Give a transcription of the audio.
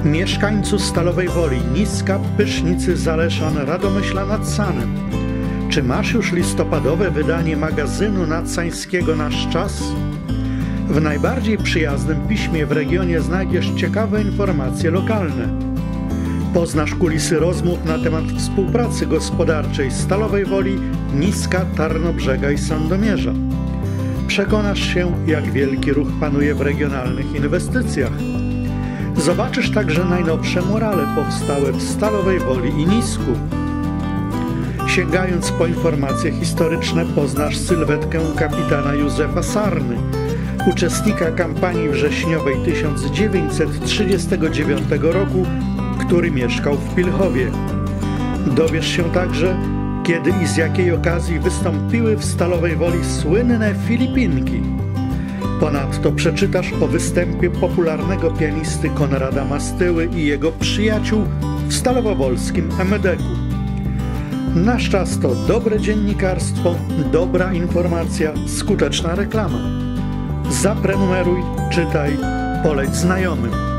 Mieszkańcu Stalowej Woli, Niska, Pysznicy, Zaleszan, Radomyśla nad Sanem. Czy masz już listopadowe wydanie magazynu nadsańskiego Nasz Czas? W najbardziej przyjaznym piśmie w regionie znajdziesz ciekawe informacje lokalne. Poznasz kulisy rozmów na temat współpracy gospodarczej Stalowej Woli, Niska, Tarnobrzega i Sandomierza. Przekonasz się, jak wielki ruch panuje w regionalnych inwestycjach. Zobaczysz także najnowsze murale powstałe w Stalowej Woli i Nisku. Sięgając po informacje historyczne, poznasz sylwetkę kapitana Józefa Sarny, uczestnika kampanii wrześniowej 1939 roku, który mieszkał w Pilchowie. Dowiesz się także, kiedy i z jakiej okazji wystąpiły w Stalowej Woli słynne Filipinki. Ponadto przeczytasz o występie popularnego pianisty Konrada Mastyły i jego przyjaciół w stalowowolskim Emedeku. Nasz Czas to dobre dziennikarstwo, dobra informacja, skuteczna reklama. Zaprenumeruj, czytaj, poleć znajomym.